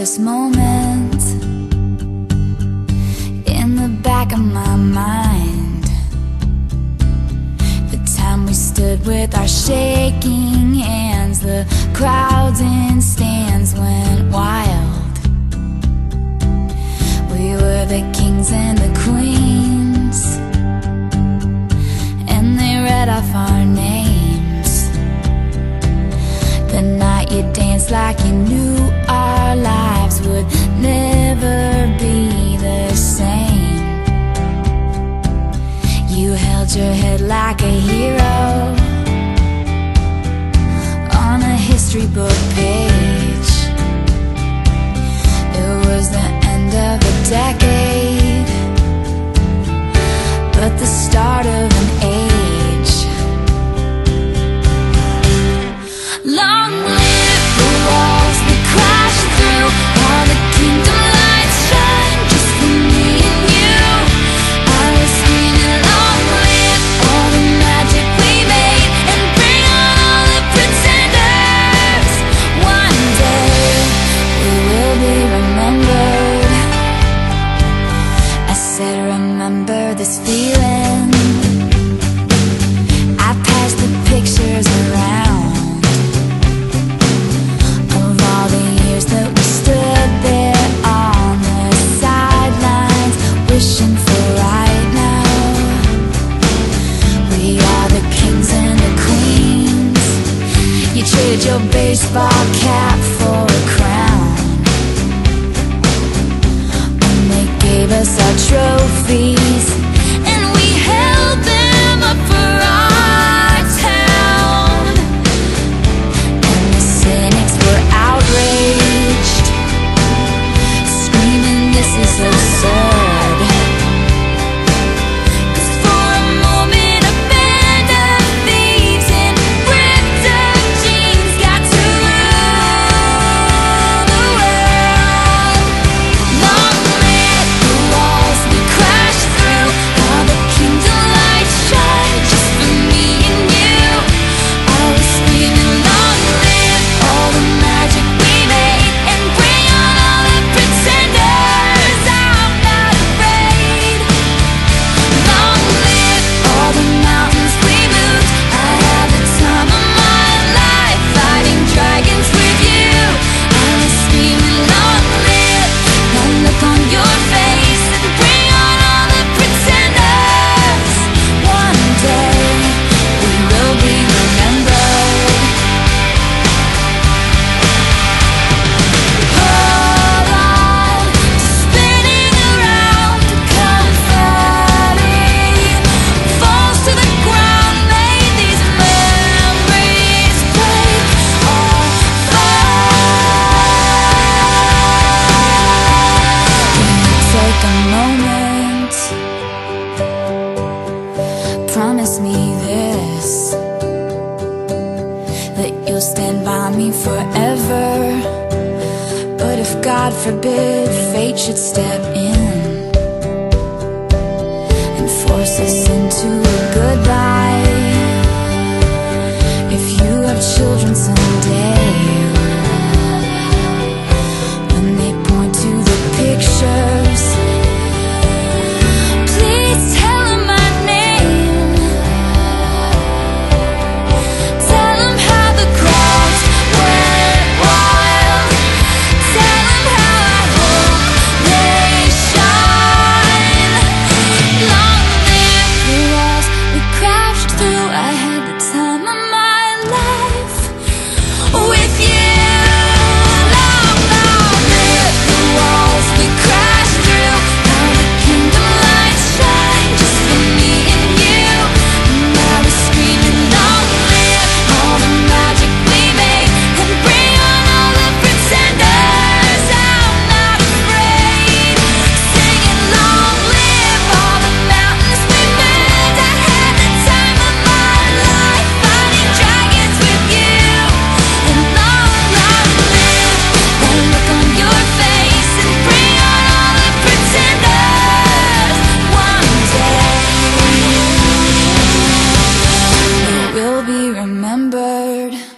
this moment in the back of my mind. The time we stood with our shaking hands, the crowds in stands went wild. We were the kings and the queens, and they read off our names. The night you danced like you knew our lives would never be the same. You held your head like a hero on a history book page. It was the end of a decade, but the start of an age. Long live the walls we crashed through, all the kingdom lights shine just for me and you. I was screaming, long live all the magic we made, and bring on all the pretenders. One day we will be remembered. I said, remember this feeling. I passed the pictures around of all the years that we stood there on the sidelines, wishing for right now. We are the kings and the queens. You traded your baseball cap for a crown, and they gave us our trophies, and we held them up for our town. And the cynics were outraged, screaming, this is absurd. 'Cause for a moment a band of thieves in ripped up jeans got to rule the world. Long live the walls we crashed through, all the kingdom lights shine just for me and you. I was screaming, long live all the magic we made, and bring on all the pretenders. I'm not afraid. Long live all the mountains we moved. I had the time of my life fighting dragons with you. I was screaming, long live the look on your face, and bring on all the pretenders. One day we will be remembered. Hold on to spinning around, confetti falls to the ground. May these memories break our fall. Take a moment, promise me this, that you'll stand by me forever. But if God forbid fate should step in and force us into a goodbye, if you have children someday, when they point to the pictures, please tell them my name. Tell them how the crowds went wild. Tell them how I hope they shine. Long live the walls we crashed through. I had the time of my life with you. Long live the walls we crashed through, how the kingdom lights shine just for me and you. And I was screaming, long live all the magic we made, and bring on all the pretenders. I'm not afraid, singing, long live all the mountains we moved. I had the time of my life fighting dragons with you. And long live the look on your face, and bring on all the pretenders. One day you will be remembered.